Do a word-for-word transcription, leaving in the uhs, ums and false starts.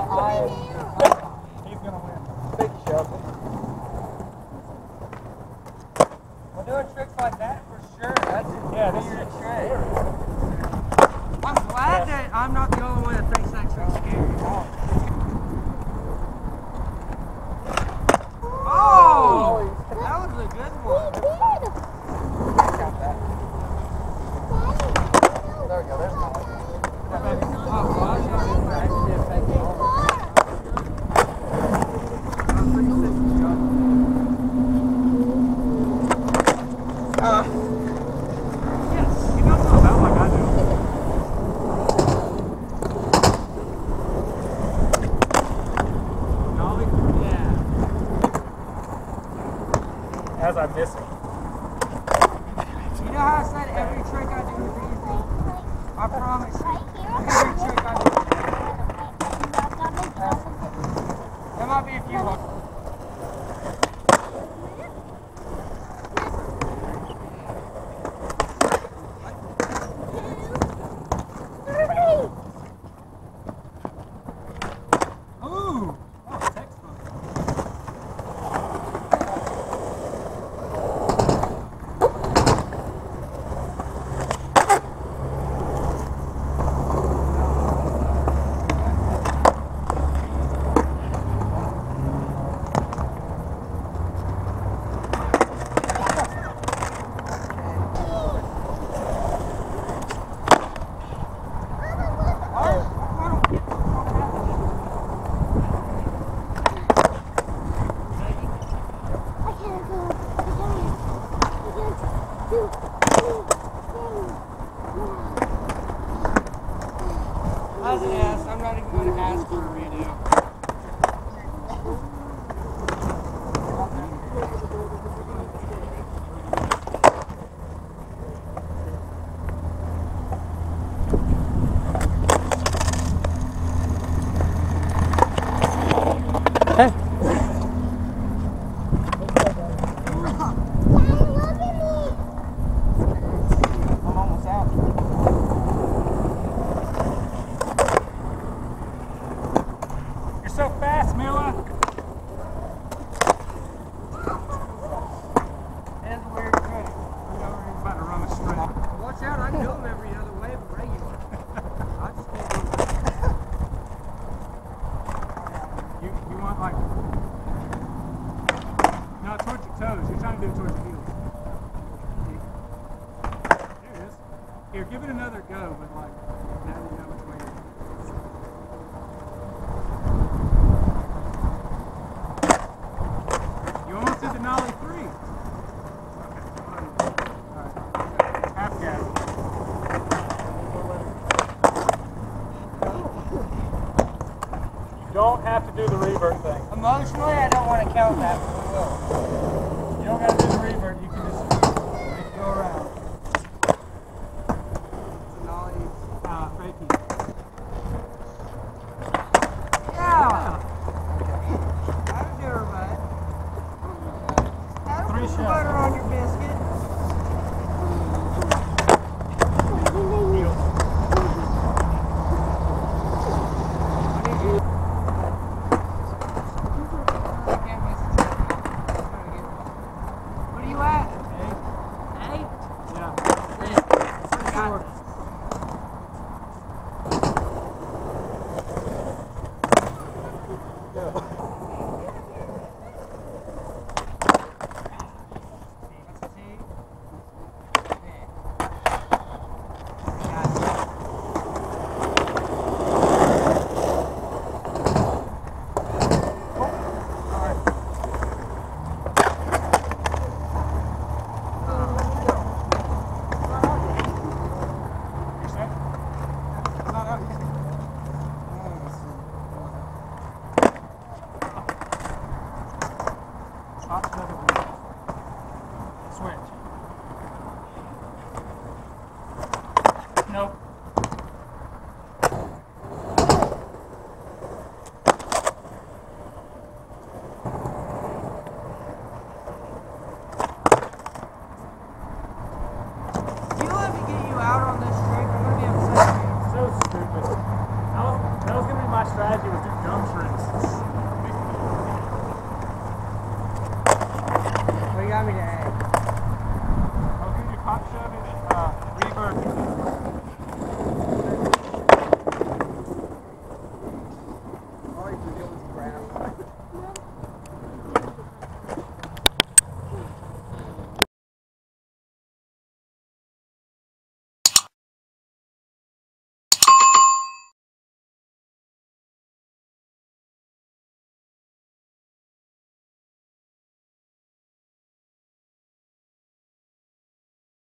He's gonna win. Thank you, Shelby. Well, doing tricks like that for sure. That's yeah, this is a trick. I'm glad that I'm not the only one that thinks that trick's scary. Oh, that was a good one. There we go. There's one. Oh, well, I was going to actually be a fake ball. Uh, yes, he knows all about like I do. Nollie? Yeah. As I miss it. You know how I said every trick I do is easy? I promise you. Every trick I do is easy. There might be a few ones. As an ass, I'm not even going to ask for a redo. Hey. I'm almost out. So fast, Mila. And we're good. I know we're about to run a straight. Watch out, I can do them every other way but regular. I just can't do it. You, you want like... No, towards your toes. You're trying to do it towards your heels. There it is. Here, give it another go, but like, now you know which way you're going. Nollie three. Okay. Alright. Half gas. You don't have to do the revert thing. Emotionally, I don't want to count that, but we will. You don't got to do the revert. You